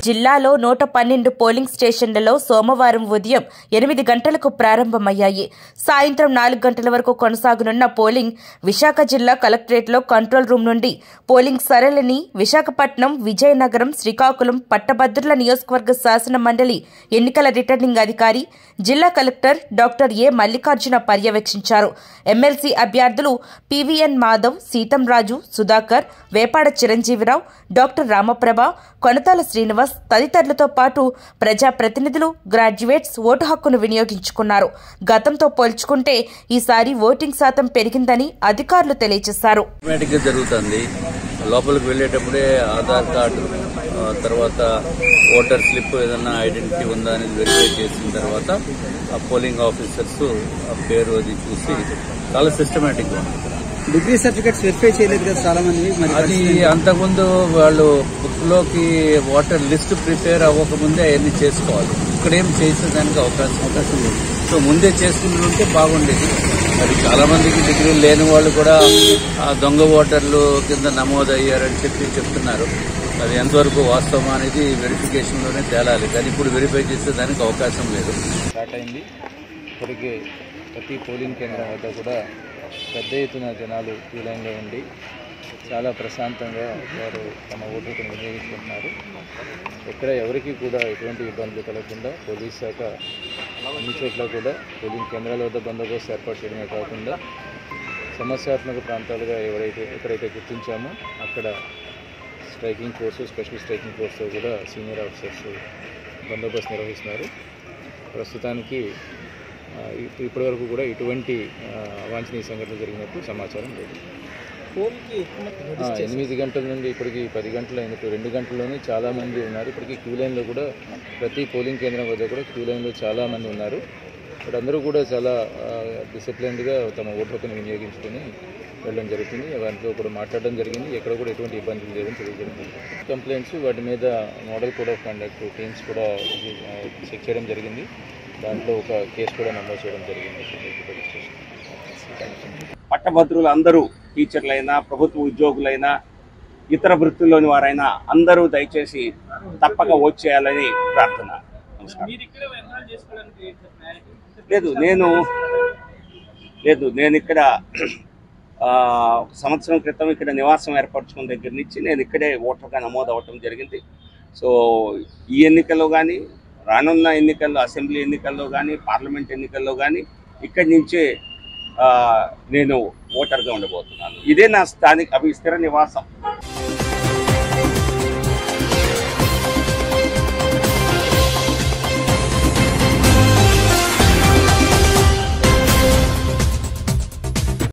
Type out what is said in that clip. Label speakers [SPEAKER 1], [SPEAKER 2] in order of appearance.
[SPEAKER 1] జిల్లాలో 112 పోలింగ్ స్టేషన్లలో సోమవారం ఉదయం 8 గంటలకు ప్రారంభమయ్యాయి. సాయంత్రం 4 గంటల వరకు కొనసాగనున్న పోలింగ్ విశాఖ జిల్లా కలెక్టరేట్లో కంట్రోల్ రూమ్ నుండి పోలింగ్ సరళిని విశాఖపట్నం, విజయనగరం, శ్రీకాకుళం పట్టభద్రుల నియోజకవర్గ శాసన మండలి ఎన్నికల రిటర్నింగ్ అధికారి, జిల్లా కలెక్టర్ డాక్టర్ ఏ మల్లికార్జున పర్యవేక్షించారు. ఎమ్మెల్సీ అభ్యర్థులు పివిఎన్ మాధవ్, సీతంరాజు, సుధాకర్, వేపాడ చిరంజీవిరావు, డాక్టర్ రామప్రభ, కొనతాల శ్రీనివాస్ తదితరులతో పాటు ప్రజాప్రతినిధులు, గ్రాడ్యుయేట్స్ ఓటు హక్కును వినియోగించుకున్నారు. గతంతో పోల్చుకుంటే ఈసారి ఓటింగ్ శాతం పెరిగిందని అధికారులు తెలియజేశారు.
[SPEAKER 2] లోపలికి వెళ్ళేటప్పుడే ఆధార్ కార్డు, తర్వాత ఓటర్ స్లిప్, ఏదన్నా ఐడెంటిటీ ఉందా అనేది వెరిఫై చేసిన తర్వాత ఆ పోలింగ్ ఆఫీసర్స్ ఆ పేరు అది చూసి చాలా సిస్టమేటిక్ గా ఉంది.
[SPEAKER 3] డిగ్రీ సర్టిఫికేట్స్ వెరిఫై చేయలేదు కదా చాలా మంది.
[SPEAKER 2] అది అంతకుముందు వాళ్ళు బుక్ లోకి ఓటర్ లిస్ట్ ప్రిపేర్ అవ్వకముందే అవన్నీ చేసుకోవాలి. ఇక్కడేం చేసేదానికి అవకాశం లేదు. సో ముందే చేసుకుంటుంటే బాగుండేది. మరి చాలా మందికి డిగ్రీలు లేని వాళ్ళు కూడా ఆ దొంగ ఓటర్లు కింద నమోదయ్యారని చెప్తున్నారు. అది ఎంతవరకు వాస్తవం అనేది వెరిఫికేషన్ లోనే తేలాలి. కానీ ఇప్పుడు వెరిఫై చేసేదానికి అవకాశం లేదు.
[SPEAKER 4] స్టార్ట్ అయింది. ఇప్పటికే ప్రతి పోలింగ్ కేంద్రం వద్ద కూడా పెద్ద ఎత్తున జనాలు క్యూ లైన్లో ఉండి చాలా ప్రశాంతంగా వారు తమ ఓటును వినియోగించుకుంటున్నారు. ఎక్కడ ఎవరికి కూడా ఎటువంటి ఇబ్బందులు కలగకుండా పోలీస్ శాఖ అన్ని చోట్ల కూడా పోలింగ్ కేంద్రాల వద్ద బందోబస్తు ఏర్పాటు చేయడమే కాకుండా సమస్యాత్మక ప్రాంతాలుగా ఎక్కడైతే గుర్తించామో అక్కడ స్ట్రైకింగ్ ఫోర్సు, స్పెషల్ స్ట్రైకింగ్ ఫోర్స్తో కూడా సీనియర్ ఆఫీసర్స్ బందోబస్తు నిర్వహిస్తున్నారు. ప్రస్తుతానికి ఇప్పటివరకు కూడా ఎటువంటి అవాంఛనీయ సంఘటనలు జరిగినట్టు సమాచారం లేదు. 8 గంటల నుండి ఇప్పటికి 10 గంటలు అయినట్టు 2 గంటల్లోనే చాలా మంది ఉన్నారు. ఇప్పటికీ క్యూ లైన్లో కూడా ప్రతి పోలింగ్ కేంద్రం వద్ద కూడా క్యూ లైన్లో చాలా మంది ఉన్నారు. ఇక్కడ అందరూ కూడా చాలా డిసిప్లిన్డ్గా తమ ఓటు హక్కును వినియోగించుకొని వెళ్ళడం జరుగుతుంది. వాటితో కూడా మాట్లాడడం జరిగింది. ఎక్కడ కూడా ఎటువంటి ఇబ్బందులు లేదని తెలియజేయడం. కంప్లైంట్స్ వాటి మీద model code of conduct teams కూడా చెక్ చేయడం జరిగింది. దాంట్లో ఒక కేసు కూడా నమోదు చేయడం జరిగింది.
[SPEAKER 5] పట్టభద్రులు అందరూ, టీచర్లైనా, ప్రభుత్వ ఉద్యోగులైనా, ఇతర వృత్తుల్లోని వారైనా అందరూ దయచేసి తప్పక ఓట్ చేయాలని ప్రార్థన. నేను ఇక్కడ సంవత్సరం క్రితం ఇక్కడ నివాసం ఏర్పరచుకున్న దగ్గర నుంచి నేను ఇక్కడే ఓటర్గా నమోదు అవ్వటం జరిగింది. సో ఈ ఎన్నికల్లో కానీ, రానున్న ఎన్నికల్లో, అసెంబ్లీ ఎన్నికల్లో కానీ, పార్లమెంట్ ఎన్నికల్లో కానీ ఇక్కడి నుంచే నేను ఓటర్గా ఉండబోతున్నాను. ఇదే నా స్థిర నివాసం.